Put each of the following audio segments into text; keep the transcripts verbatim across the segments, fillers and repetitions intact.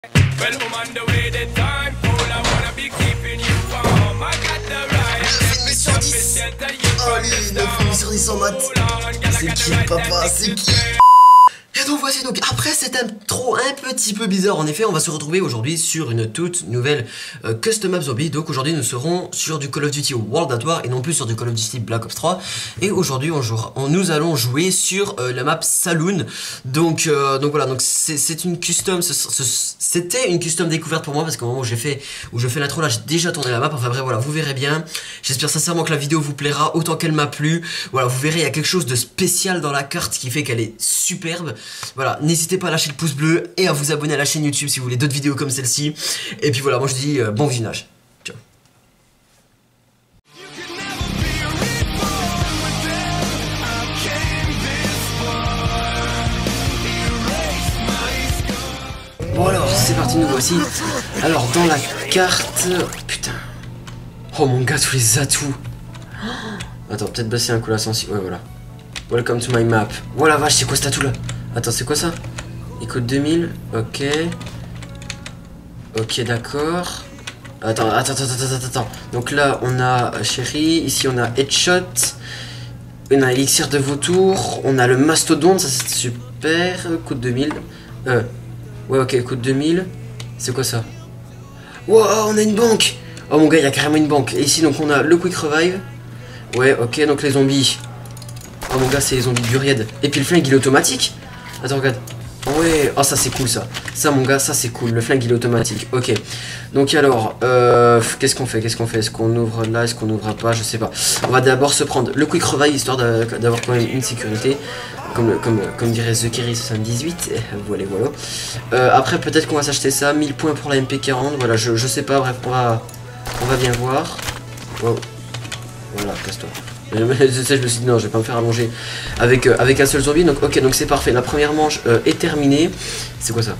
Well, I'm on the way, the time cold. I wanna be keeping you warm. I got the right. Let me jump and shelter you from the storm. sur dix en maths. C'est qui, papa? C'est qui? Et donc voici, donc après cette intro un petit peu bizarre, en effet, on va se retrouver aujourd'hui sur une toute nouvelle euh, Custom Map Zombie. Donc aujourd'hui nous serons sur du Call of Duty World at War et non plus sur du Call of Duty Black Ops trois. Et aujourd'hui on jouera, on, nous allons jouer sur euh, la map Saloon. Donc, euh, donc voilà, donc c'est une custom, c'était une custom découverte pour moi parce qu'au moment où j'ai fait, où je fais l'intro là, j'ai déjà tourné la map. Enfin bref, voilà, vous verrez bien. J'espère sincèrement que la vidéo vous plaira autant qu'elle m'a plu. Voilà, vous verrez, il y a quelque chose de spécial dans la carte qui fait qu'elle est superbe. Voilà, n'hésitez pas à lâcher le pouce bleu et à vous abonner à la chaîne YouTube si vous voulez d'autres vidéos comme celle-ci. Et puis voilà, moi je dis euh, bon visionnage. Ciao. Bon alors, c'est parti, nous voici. Alors dans la carte... Putain. Oh mon gars, tous les atouts. Attends, peut-être baisser un coup la sensibilité. Ouais, voilà. Welcome to my map. Voilà, vache, c'est quoi cet atout là? Attends, c'est quoi ça? Il coûte deux mille. Ok. Ok, d'accord. Attends, attends, attends, attends, attends. Donc là, on a Chéri. Ici, on a Headshot. On a Elixir de Vautour. On a le Mastodonte. Ça, c'est super. Coûte deux mille. Euh. Ouais, ok, coûte deux mille. C'est quoi ça? Wow, on a une banque. Oh mon gars, il y a carrément une banque. Et ici, donc, on a le Quick Revive. Ouais, ok, donc les zombies. Oh mon gars, c'est les zombies Buried. Et puis le flingue, il est automatique. Attends, regarde. Ouais, oh ça c'est cool ça. Ça mon gars, ça c'est cool. Le flingue il est automatique. Ok. Donc alors, euh, qu'est-ce qu'on fait? Qu'est-ce qu'on fait? Est-ce qu'on ouvre là? Est-ce qu'on ouvre pas? Je sais pas. On va d'abord se prendre le quick revive histoire d'avoir quand même une sécurité. Comme, comme, comme dirait The Kerry soixante-dix-huit. Voilà, voilà. Euh, après peut-être qu'on va s'acheter ça. mille points pour la M P quarante. Voilà, je, je sais pas. Bref, on va, on va bien voir. Wow. Voilà, casse-toi. Je me suis dit non, je vais pas me faire allonger avec, euh, avec un seul zombie. Donc ok, donc c'est parfait. La première manche euh, est terminée. C'est quoi ça?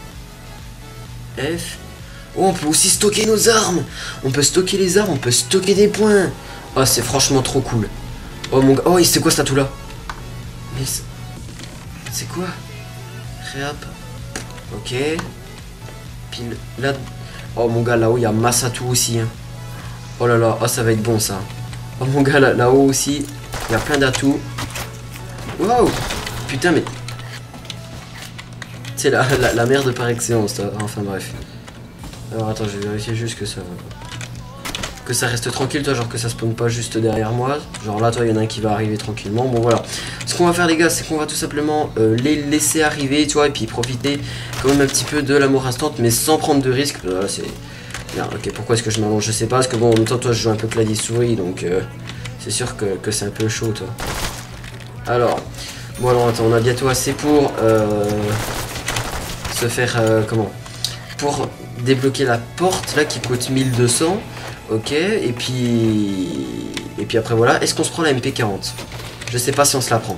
F. Oh, on peut aussi stocker nos armes. On peut stocker les armes, on peut stocker des points. Oh, c'est franchement trop cool. Oh mon gars, oh c'est quoi cet atout là? Mais c'est quoi? Réap. Ok. Pile là. Oh mon gars, là-haut il y a masse atout aussi hein. Oh là là, oh ça va être bon ça. Oh mon gars, là-haut là aussi, il y a plein d'atouts. Wow. Putain, mais... C'est la, la, la merde par excellence, toi. Enfin bref. Alors attends, je vais vérifier juste que ça... Que ça reste tranquille, toi, genre que ça spawn pas juste derrière moi. Genre là, toi, il y en a un qui va arriver tranquillement. Bon, voilà. Ce qu'on va faire, les gars, c'est qu'on va tout simplement euh, les laisser arriver, tu vois, et puis profiter quand même un petit peu de la mort instante, mais sans prendre de risques. Là, c'est... Bien, ok, pourquoi est-ce que je m'allonge? Je sais pas, parce que bon, en même temps, toi, je joue un peu clavier souris, donc euh, c'est sûr que, que c'est un peu chaud, toi. Alors, bon, alors, attends, on a bientôt assez pour euh, se faire, euh, comment? Pour débloquer la porte, là, qui coûte mille deux cents, ok, et puis, et puis après, voilà, est-ce qu'on se prend la M P quarante? Je sais pas si on se la prend.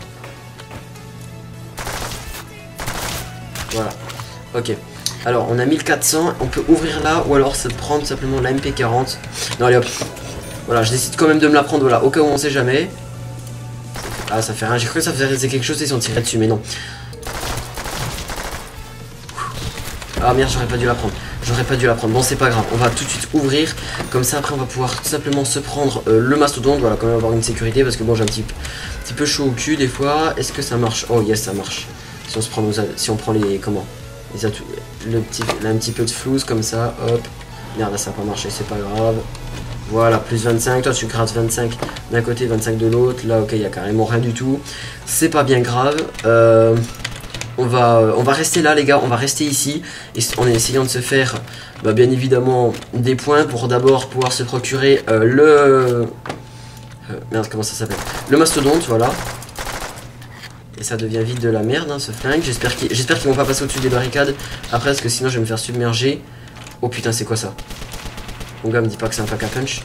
Voilà, ok. Alors on a mille quatre cents, on peut ouvrir là ou alors se prendre simplement la M P quarante. Non allez hop. Voilà, je décide quand même de me la prendre, voilà, au cas où on sait jamais. Ah ça fait rien, j'ai cru que ça faisait quelque chose et si on tirait dessus, mais non. Ah merde, j'aurais pas dû la prendre. J'aurais pas dû la prendre. Bon c'est pas grave, on va tout de suite ouvrir. Comme ça après on va pouvoir tout simplement se prendre euh, le mastodonte. Voilà, quand même avoir une sécurité parce que bon j'ai un petit, petit peu chaud au cul des fois. Est-ce que ça marche? Oh yes ça marche. Si on se prend nos, si on prend les... comment? Les atouts, le petit, un petit peu de flouze comme ça, hop. Merde, là, ça n'a pas marché, c'est pas grave. Voilà, plus vingt-cinq. Toi, tu grattes vingt-cinq d'un côté, vingt-cinq de l'autre. Là, ok, il n'y a carrément rien du tout. C'est pas bien grave. Euh, on, va, on va rester là, les gars. On va rester ici. Et en essayant de se faire, bah, bien évidemment, des points pour d'abord pouvoir se procurer euh, le. Euh, merde, comment ça s'appelle? Le mastodonte, voilà. Et ça devient vite de la merde, hein, ce flingue. J'espère qu'ils j'espère qu'ils vont pas passer au-dessus des barricades. Après, parce que sinon, je vais me faire submerger. Oh putain, c'est quoi ça? Mon gars, me dit pas que c'est un pack à punch.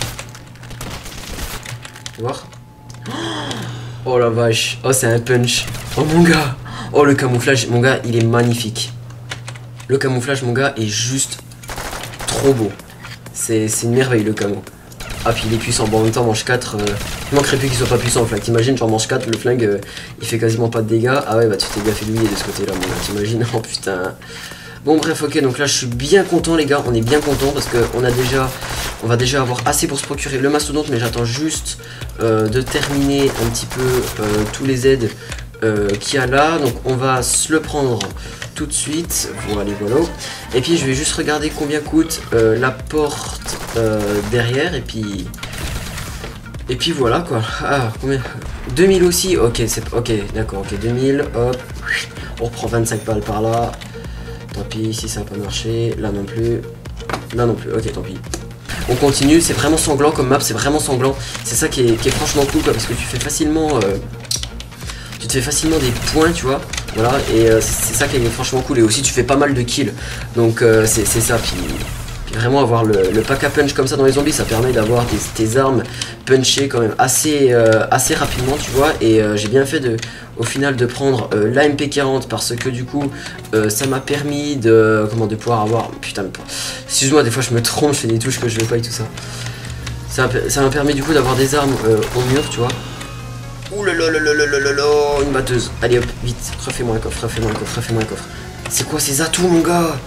Tu vois? Oh la vache. Oh, c'est un punch. Oh mon gars. Oh, le camouflage, mon gars, il est magnifique. Le camouflage, mon gars, est juste trop beau. C'est une merveille, le camo. Ah puis il est puissant, bon en même temps manche quatre, euh, il manquerait plus qu'il soit pas puissant le flingue, t'imagines genre manche quatre, le flingue euh, il fait quasiment pas de dégâts. Ah ouais bah tu t'es bien fait douiller de ce côté là mon gars, t'imagines? Oh putain. Bon bref, ok, donc là je suis bien content les gars, on est bien content parce que on a déjà, on va déjà avoir assez pour se procurer le mastodonte, mais j'attends juste euh, de terminer un petit peu euh, tous les aides euh, qu'il y a là, donc on va se le prendre tout de suite, voilà, voilà. Et puis je vais juste regarder combien coûte euh, la porte euh, derrière, et puis... Et puis voilà quoi. Ah, combien? deux mille aussi, ok, c'est ok, d'accord, ok, deux mille, hop, on reprend vingt-cinq balles par là. Tant pis, si ça n'a pas marché, là non plus, là non plus, ok, tant pis. On continue, c'est vraiment sanglant comme map, c'est vraiment sanglant. C'est ça qui est, qui est franchement cool quoi, parce que tu fais facilement, euh, tu te fais facilement des points, tu vois. Voilà, et euh, c'est ça qui est franchement cool. Et aussi tu fais pas mal de kills, donc euh, c'est ça. Puis, puis vraiment avoir le, le pack à punch comme ça dans les zombies, ça permet d'avoir tes, tes armes punchées quand même assez, euh, assez rapidement, tu vois. Et euh, j'ai bien fait de, au final de prendre euh, la M P quarante parce que du coup euh, ça m'a permis de, comment, de pouvoir avoir, putain, excuse-moi, des fois je me trompe, je fais des touches que je veux pas et tout ça. Ça m'a permis du coup d'avoir des armes euh, au mur, tu vois. Ouh là là là là là là là, une batteuse. Allez hop, vite, refais-moi un coffre, refais-moi un coffre, refais-moi un coffre. C'est quoi ces atouts, mon gars?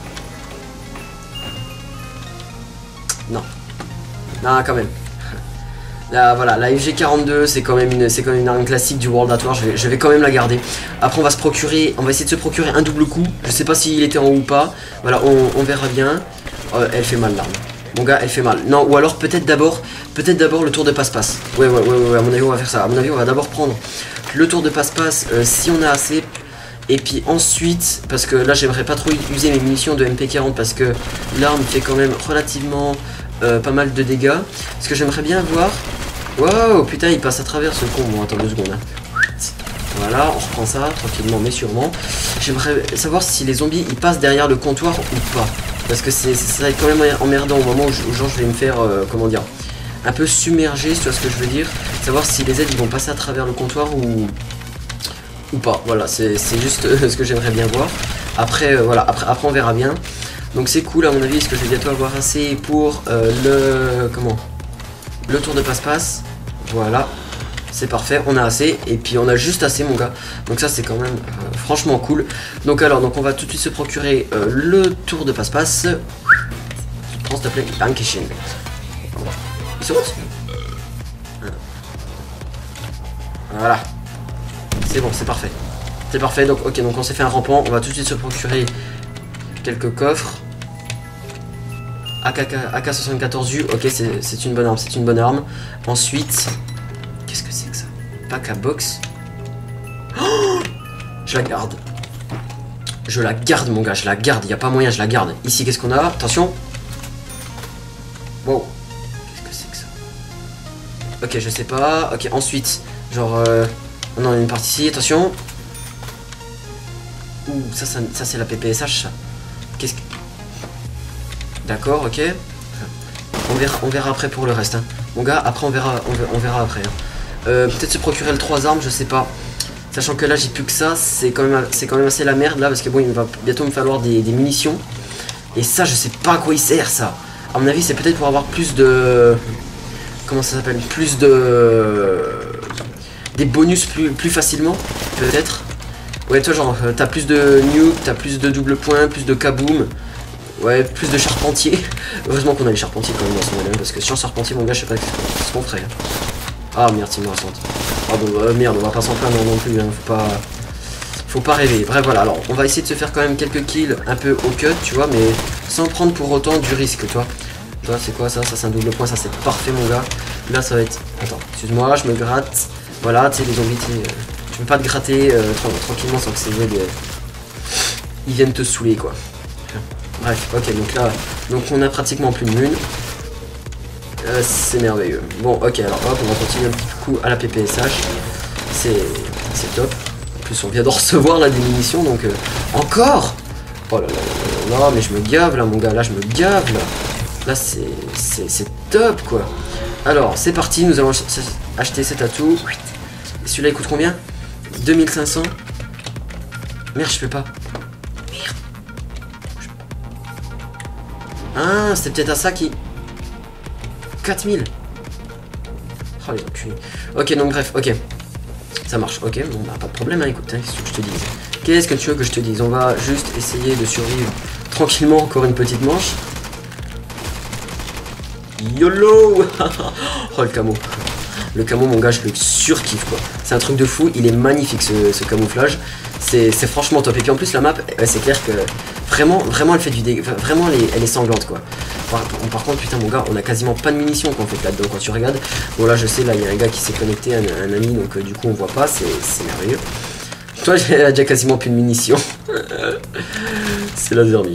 Non. Non, quand même. Là, voilà, la F G quarante-deux, c'est quand même une, c'est quand même une arme classique du World at War. Je vais, je vais quand même la garder. Après, on va se procurer, on va essayer de se procurer un double coup. Je sais pas s'il était en haut ou pas. Voilà, on, on verra bien. Oh, elle fait mal, l'arme. Mon gars, elle fait mal. Non, ou alors peut-être d'abord, peut-être d'abord le tour de passe-passe. Ouais, ouais, ouais, ouais, à mon avis, on va faire ça. À mon avis, on va d'abord prendre le tour de passe-passe euh, si on a assez. Et puis ensuite, parce que là, j'aimerais pas trop user mes munitions de M P quarante parce que l'arme fait quand même relativement euh, pas mal de dégâts. Ce que j'aimerais bien voir. Waouh, putain, il passe à travers ce con. Bon, attends deux secondes. Hein. Voilà, on reprend ça tranquillement, mais sûrement. J'aimerais savoir si les zombies ils passent derrière le comptoir ou pas. Parce que c'est ça va être quand même emmerdant au moment où, je, où genre, je vais me faire, euh, comment dire, un peu submerger, si tu vois ce que je veux dire. Savoir si les aides ils vont passer à travers le comptoir ou, ou pas. Voilà, c'est juste euh, ce que j'aimerais bien voir. Après, euh, voilà, après, après on verra bien. Donc c'est cool à mon avis, est-ce que je vais bientôt avoir assez pour euh, le, comment, le tour de passe-passe. Voilà. C'est parfait, on a assez, et puis on a juste assez mon gars. Donc ça c'est quand même euh, franchement cool. Donc alors, donc on va tout de suite se procurer euh, le tour de passe-passe. Prends s'il te plaît, Dankeschön. Il saute. Voilà. C'est bon, c'est parfait. C'est parfait, donc ok, donc on s'est fait un rampant. On va tout de suite se procurer quelques coffres. A K soixante-quatorze U, ok, c'est une bonne arme, c'est une bonne arme. Ensuite... Qu'est-ce que c'est que ça? Pack à box. Oh, je la garde. Je la garde mon gars, je la garde. Il n'y a pas moyen, je la garde. Ici, qu'est-ce qu'on a? Attention. Wow. Qu'est-ce que c'est que ça? Ok, je sais pas. Ok, ensuite, genre... Euh... Non, il y a une partie ici, attention. Ouh, ça, ça, ça c'est la P P S H, ça. Qu'est-ce que... D'accord, ok. On verra, on verra après pour le reste. Hein. Mon gars, après on verra, on verra, on verra après. Hein. Euh, Peut-être se procurer le trois armes, je sais pas. Sachant que là j'ai plus que ça, c'est quand même c'est quand même assez la merde là parce que bon il va bientôt me falloir des, des munitions. Et ça je sais pas à quoi il sert ça. À mon avis c'est peut-être pour avoir plus de... Comment ça s'appelle? Plus de... Des bonus plus, plus facilement, peut-être. Ouais toi genre t'as plus de nuke, t'as plus de double point, plus de kaboom. Ouais, plus de charpentier. Heureusement qu'on a les charpentiers quand même dans ce modèle parce que sans charpentier mon gars je sais pas ce qu'on ferait. Ah merde, c'est moi récente. Ah bon, euh, merde, on va pas s'en plaindre non plus, hein. Faut pas... Faut pas rêver. Bref, voilà, alors on va essayer de se faire quand même quelques kills un peu au cut, tu vois, mais sans prendre pour autant du risque, tu vois. Tu vois, c'est quoi ça? Ça c'est un double point, ça c'est parfait mon gars. Là ça va être... Attends, excuse-moi, je me gratte. Voilà, tu sais, les zombies, euh... tu peux pas te gratter euh, tra tranquillement sans que ces aides... Ils viennent te saouler, quoi. Bref, ok, donc là, donc on a pratiquement plus de lune. Euh, c'est merveilleux. Bon, ok, alors hop, on va continuer un petit coup à la P P S H. C'est top. En plus, on vient de recevoir là des munitions, donc euh, encore. Oh là là là là là, mais je me gave là, mon gars. Là, je me gave là. Là, c'est top quoi. Alors, c'est parti. Nous allons acheter cet atout. Celui-là, il coûte combien? deux mille cinq cents. Merde, je peux pas. Merde. Ah, c'était peut-être à ça qui... quatre mille. Oh les enculés. Ok, donc bref, ok. Ça marche, ok. Bon, bah, pas de problème, hein, écoute, hein, qu'est-ce que je te dise? Qu'est-ce que tu veux que je te dise? On va juste essayer de survivre tranquillement encore une petite manche. YOLO. Oh, le camo. Le camo, mon gars, je le surkiffe, quoi. C'est un truc de fou. Il est magnifique, ce, ce camouflage. C'est franchement top. Et puis en plus, la map, ouais, c'est clair que vraiment, vraiment, elle fait du dégât. Vraiment, elle est, elle est sanglante, quoi. Par, par contre, putain, mon gars, on a quasiment pas de munitions qu'on fait là-dedans. Quand tu regardes, bon, là, je sais, là, il y a un gars qui s'est connecté, un, un ami, donc euh, du coup, on voit pas. C'est merveilleux. Toi, j'ai déjà quasiment plus de munitions. C'est la zermie.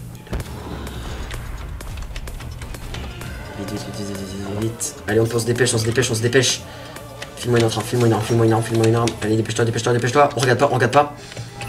Vite, vite, vite, vite, vite, vite. Allez, on se dépêche, on se dépêche, on se dépêche. File-moi une arme, file-moi une arme, file-moi une arme, file-moi une arme. Allez, dépêche-toi, dépêche-toi, dépêche-toi. On regarde pas, on regarde pas.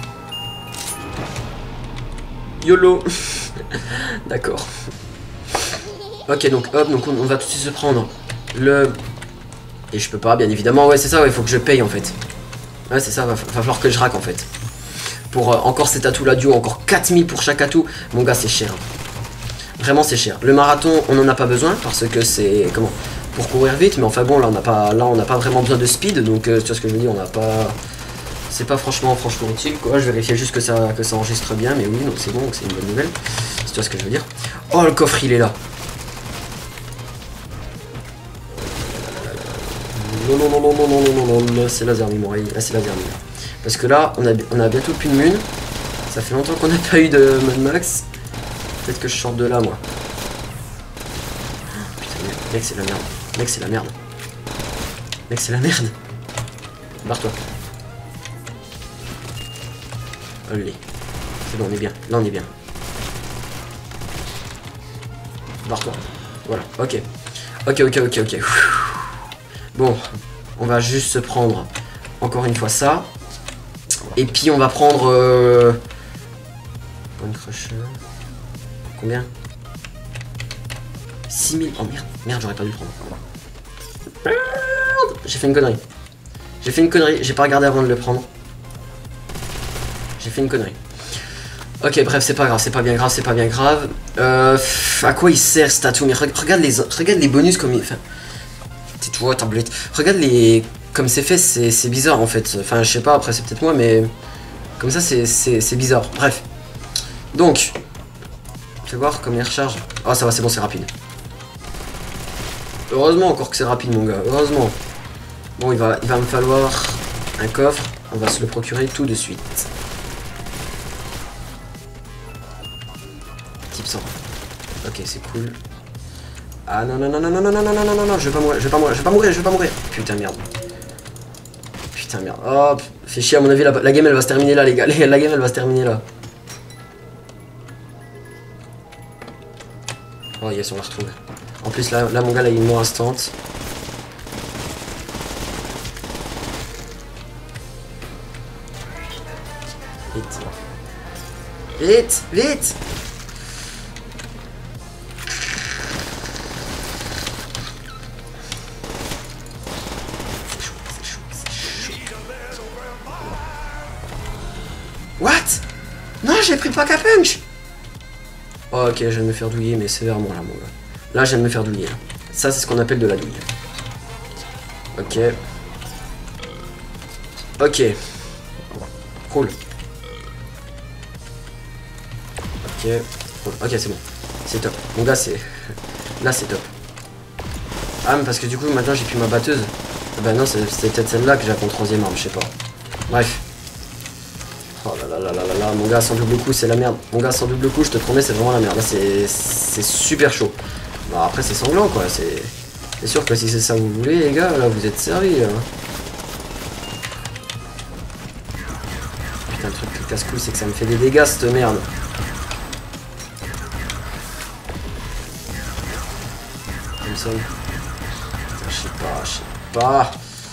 YOLO. D'accord. Ok, donc hop, donc on, on va tout de suite se prendre le... Et je peux pas, bien évidemment. Ouais, c'est ça, il ouais, faut que je paye en fait. Ouais, c'est ça, va, va falloir que je raque en fait. Pour euh, encore cet atout là duo, encore quatre mille pour chaque atout. Mon gars, c'est cher. Vraiment, c'est cher. Le marathon, on en a pas besoin parce que c'est... Comment? Pour courir vite, mais enfin bon, là on n'a pas, là on n'a pas vraiment besoin de speed, donc euh, tu vois ce que je veux dire, on n'a pas, c'est pas franchement, franchement utile quoi. Je vérifiais juste que ça, que ça enregistre bien, mais oui, donc c'est bon, donc c'est une bonne nouvelle. Tu vois ce que je veux dire. Oh, le coffre, il est là. Non, non, non, non, non, non, non, non, non, c'est la zermie, mon oreille. Là, c'est la zermie. Parce que là, on a, on a bientôt plus de mun. Ça fait longtemps qu'on n'a pas eu de Mad Max. Peut-être que je sors de là, moi. Putain, mec, c'est la merde. Mec, c'est la merde. Mec, c'est la merde. Barre-toi. Allez. C'est bon, on est bien. Là, on est bien. Barre-toi. Voilà, ok. Ok, ok, ok, ok. Bon, on va juste se prendre encore une fois ça. Et puis, on va prendre... Euh... Point crusher. Combien? six mille. Oh merde, merde, j'aurais pas dû le prendre. Merde, j'ai fait une connerie. J'ai fait une connerie, j'ai pas regardé avant de le prendre. J'ai fait une connerie. Ok, bref, c'est pas grave, c'est pas bien grave, c'est pas bien grave. Euh, à quoi il sert cet atout? Mais regarde les, regarde les bonus comme il... Enfin, c'est toi, tablette. Regarde les... Comme c'est fait, c'est bizarre en fait. Enfin, je sais pas, après c'est peut-être moi, mais... Comme ça, c'est bizarre. Bref. Donc... Fais voir comme il recharge. Ah, ça va, c'est bon, c'est rapide. Heureusement encore que c'est rapide, mon gars. Heureusement. Bon, il va, il va me falloir un coffre. On va se le procurer tout de suite. Type cent. Ok, c'est cool. Ah non, non, non, non, non, non, non, non, non, non, non, je vais pas mourir, je vais pas mourir, je vais pas mourir, je vais pas mourir. Putain, merde. Putain, merde. Oh, fait chier, à mon avis, la, la game, elle va se terminer là, les gars. La game, elle va se terminer là. Oh yes, on la retrouve. En plus là, là mon gars là il est mort instant. Vite. Vite, vite. C'est chaud, c'est chaud, c'est chaud. What? Non, j'ai pris le pack à punch. Oh, ok, je viens de me faire douiller, mais sévèrement là, mon gars. Là, je viens de me faire douiller. Là. Ça, c'est ce qu'on appelle de la douille. Ok. Ok. Cool. Ok. Ok, c'est bon. C'est top. Mon gars, c'est... Là, c'est top. Ah, mais parce que du coup, maintenant, j'ai plus ma batteuse. Ah bah non, c'est peut-être celle-là que j'ai en troisième arme, je sais pas. Bref. Oh là là là là là là, mon gars sans double coup c'est la merde. Mon gars sans double coup je te promets c'est vraiment la merde. Là c'est super chaud. Bon après c'est sanglant quoi. C'est sûr que si c'est ça que vous voulez les gars, là vous êtes servis là. Putain le truc qui casse couille c'est que ça me fait des dégâts cette merde. Comme ça. Je sais pas, je sais pas.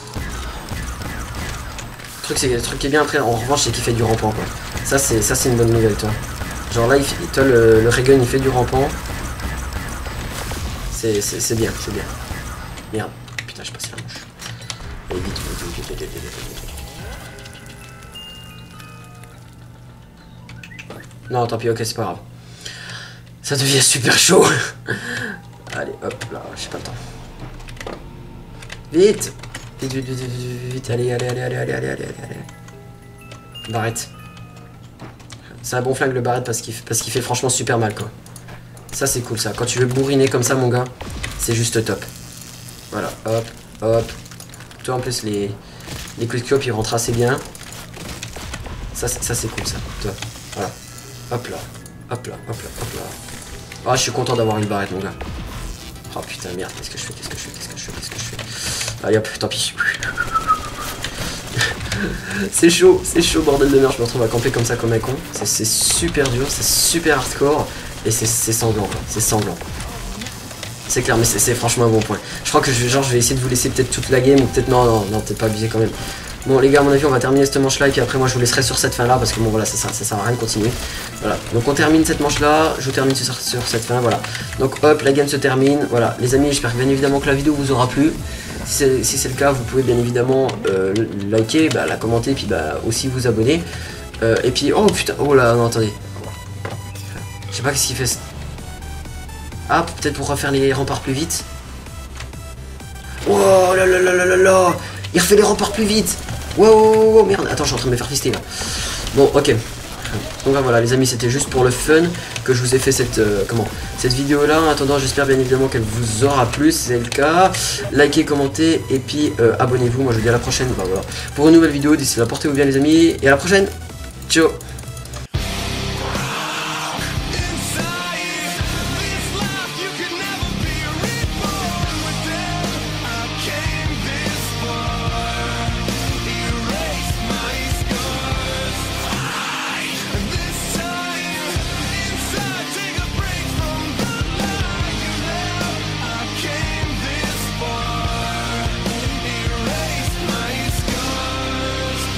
Le truc, le truc qui est bien après en revanche c'est qu'il fait du rampant quoi. Ça c'est ça c'est une bonne nouvelle toi. Genre là il fait, toi le, le Regen il fait du rampant. C'est bien, c'est bien. Merde, putain je passe la manche. Allez vite, vite, vite, vite, vite, vite, vite. Non tant pis, ok c'est pas grave. Ça devient super chaud. Allez hop là, j'ai pas le temps. Vite. Vite, vite, vite, vite, vite, allez, allez, allez, allez, allez, allez, allez, allez. Arrête. C'est un bon flingue le barrette parce qu'il parce qu'il fait franchement super mal quoi. Ça c'est cool ça. Quand tu veux bourriner comme ça mon gars, c'est juste top. Voilà, hop, hop. Toi en plus les, les quickscope ils rentrent assez bien. Ça, ça c'est cool ça. Toi, voilà. Hop là, hop là, hop là, hop là. Ah je suis content d'avoir une barrette mon gars. Oh putain merde, qu'est-ce que je fais, qu'est-ce que je fais, qu'est-ce que je fais, qu'est-ce que je fais. Allez hop, tant pis. C'est chaud, c'est chaud bordel de merde, je me retrouve à camper comme ça comme un con. C'est super dur, c'est super hardcore. Et c'est sanglant quoi, c'est sanglant. C'est clair, mais c'est franchement un bon point. Je crois que je, genre, je vais essayer de vous laisser peut-être toute la game, ou peut-être non, non, non, peut-être pas abuser quand même. Bon les gars, à mon avis on va terminer cette manche là, et puis après moi je vous laisserai sur cette fin là, parce que bon voilà, ça, ça, ça sert à rien de continuer. Voilà, donc on termine cette manche là, je vous termine sur, sur cette fin, voilà. Donc hop, la game se termine, voilà. Les amis, j'espère bien évidemment que la vidéo vous aura plu. Si c'est le cas, vous pouvez bien évidemment euh, liker, bah, la commenter, puis bah aussi vous abonner. Euh, et puis, oh putain, oh là, non attendez. Je sais pas qu'est-ce qu'il fait. Ah, peut-être pour refaire les remparts plus vite. Oh là là là là là là. Il refait les remparts plus vite. Wow, wow, wow, merde. Attends, je suis en train de me faire fister là. Bon, ok. Donc voilà les amis, c'était juste pour le fun que je vous ai fait cette euh, comment cette vidéo là. En attendant, j'espère bien évidemment qu'elle vous aura plu. Si c'est le cas, likez, commentez et puis euh, abonnez-vous. Moi je vous dis à la prochaine, bah, voilà, pour une nouvelle vidéo. D'ici là, portez-vous bien les amis et à la prochaine. Ciao.